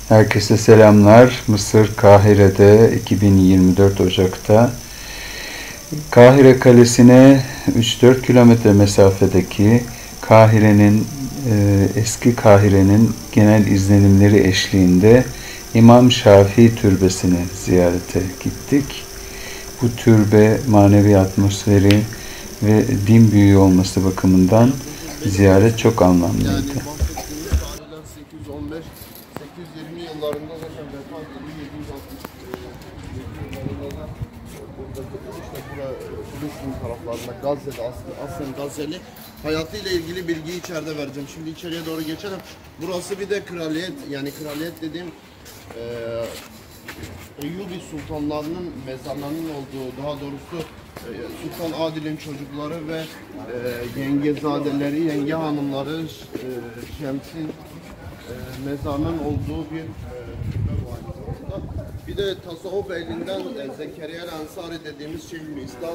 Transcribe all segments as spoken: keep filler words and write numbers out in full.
Herkese selamlar. Mısır, Kahire'de iki bin yirmi dört Ocak'ta Kahire Kalesi'ne üç dört kilometre mesafedeki Kahire'nin e, eski Kahire'nin genel izlenimleri eşliğinde İmam Şafii Türbesi'ne ziyarete gittik. Bu türbe manevi atmosferi ve din büyüğü olması bakımından ziyaret çok anlamlıydı. sekiz yüz on beş sekiz yüz yirmi yıllarında zaten vefat edildi. yedi yüz altmış yıllarında da işte burada Filistin taraflarında Gazze'de aslında aslen Gazze'li hayatıyla ilgili bilgiyi içeride vereceğim. Şimdi içeriye doğru geçelim. Burası bir de kraliyet, yani kraliyet dediğim e, Eyyubi sultanlarının mezarlarının olduğu, daha doğrusu e, Sultan Adil'in çocukları ve e, yengezadeleri, yenge hanımları, e, Şems'in e, mezarının olduğu bir türbe bu aynı zamanda. Bir de tasavvuf elinden e, Zekeriya Ensari dediğimiz Şeyhül İslam.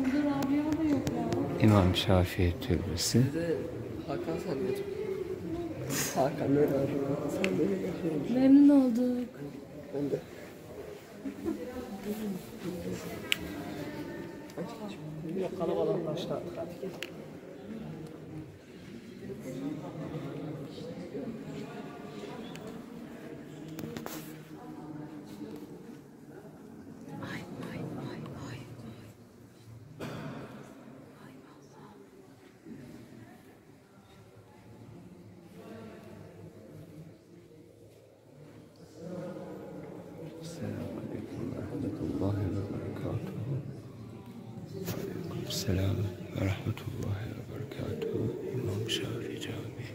İmam Şafii Türbesi. Hakan sen de. Hakan ne var? Sen de. Memnun olduk. Ben de. Bir kalabalıklaştı. Hadi gel. Selam ve rahmetullahi ve berekatuhu. İmam Şafii Camii.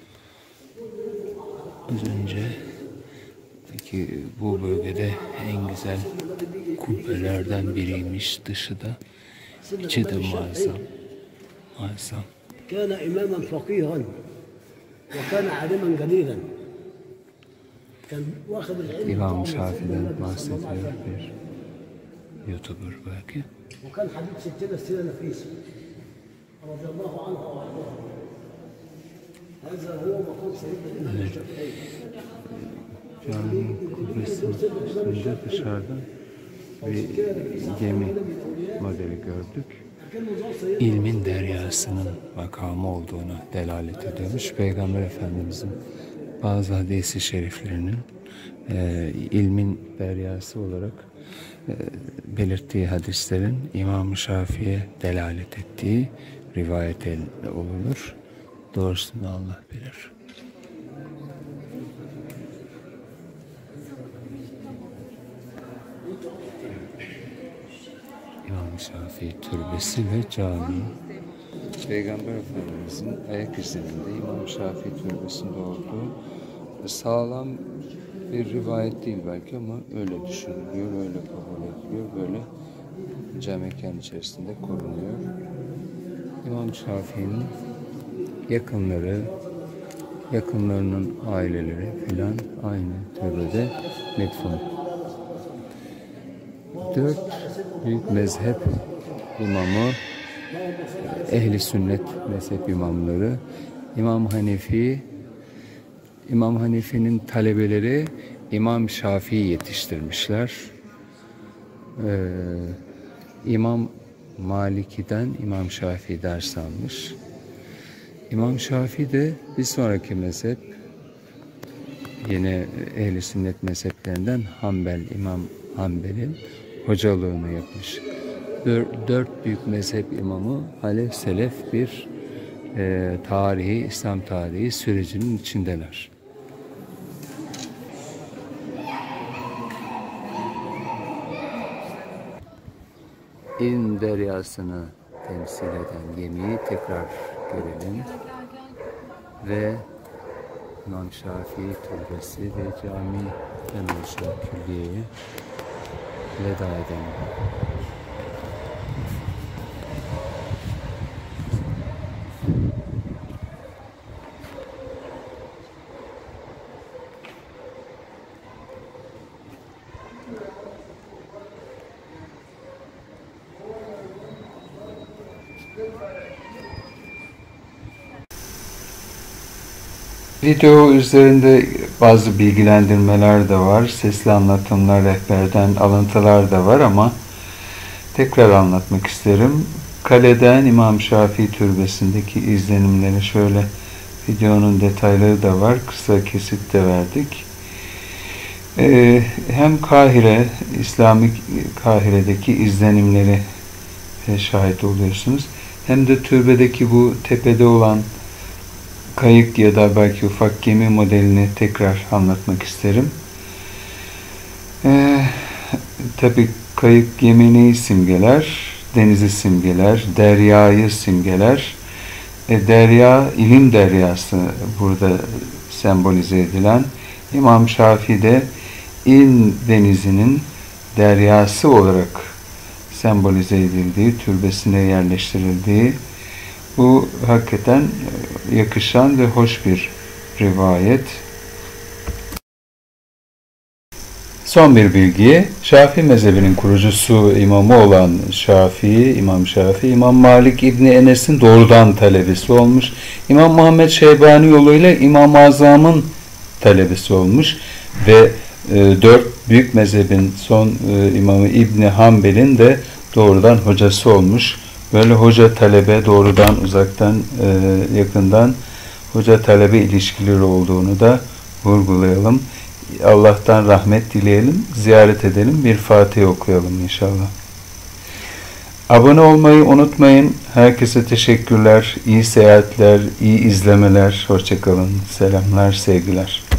Az önce ki bu bölgede en güzel kubbelerden biriymiş, dışı da, içi de muazzam. Muazzam. كان إماما فقيها وكان عالما قليلا. كان واخذ العلم. İmam Şafii'den bahsediyor bir YouTuber belki. وكان حبيب ستنا السيدة نفيسة رضي الله عنها وارضاها. هذا هو مقام سيدنا الإمام الشافعي. Caminin kubbesinde dışarıda bir gemi modeli gördük. İlmin deryasının makamı olduğunu delalet ediyormuş. Peygamber Efendimizin bazı hadis-i şeriflerinin e, ilmin deryası olarak e, belirttiği hadislerin İmam-ı Şafii'ye delalet ettiği rivayet olunur. Doğrusunu Allah bilir. İmam Şafii Türbesi ve cami. Peygamber Efendimizin ayak izlerinde İmam Şafii Türbesi'nde olduğu sağlam bir rivayet değil belki ama öyle düşünülüyor, öyle kabul ediliyor, böyle cami mekan içerisinde korunuyor. İmam Şafii'nin yakınları, yakınlarının aileleri filan aynı türbede metfun. Dört büyük mezhep imamı, ehli sünnet mezhep imamları, İmam Hanefi, İmam Hanefi'nin talebeleri İmam Şafii yetiştirmişler. Ee, İmam Maliki'den İmam Şafii ders almış. İmam Şafii de bir sonraki mezhep, yine ehli sünnet mezheplerinden Hanbel, İmam Hanbel'in hocalığını yapmış. Dört, dört büyük mezhep imamı halef selef bir e, tarihi, İslam tarihi sürecinin içindeler. İlm deryasını temsil eden gemiyi tekrar görelim ve İmam Şafii Türbesi ve Cami Emre Külliye'ye veda edelim. Video üzerinde bazı bilgilendirmeler de var, sesli anlatımlar, rehberden alıntılar da var ama tekrar anlatmak isterim. Kaleden İmam Şafii Türbesi'ndeki izlenimleri şöyle, videonun detayları da var, kısa kesit de verdik. Ee, hem Kahire, İslamik Kahire'deki izlenimleri şahit oluyorsunuz. Hem de türbedeki bu tepede olan kayık ya da belki ufak gemi modelini tekrar anlatmak isterim. Ee, tabii kayık gemini simgeler, denizi simgeler, deryayı simgeler. E, derya, ilim deryası burada sembolize edilen. İmam Şafii de İlm denizinin deryası olarak sembolize edildiği, türbesine yerleştirildiği, bu hakikaten yakışan ve hoş bir rivayet. Son bir bilgi, Şafii mezhebinin kurucusu imamı olan Şafii, İmam Şafii, İmam Malik İbni Enes'in doğrudan talebesi olmuş. İmam Muhammed Şeybani yoluyla İmam-ı Azam'ın talebesi olmuş ve e, dört büyük mezhebin son e, imamı İbni Hanbel'in de doğrudan hocası olmuş. Böyle hoca talebe doğrudan uzaktan e, yakından hoca talebe ilişkileri olduğunu da vurgulayalım. Allah'tan rahmet dileyelim, ziyaret edelim, bir Fatiha okuyalım inşallah. Abone olmayı unutmayın. Herkese teşekkürler, iyi seyahatler, iyi izlemeler. Hoşça kalın. Selamlar, sevgiler.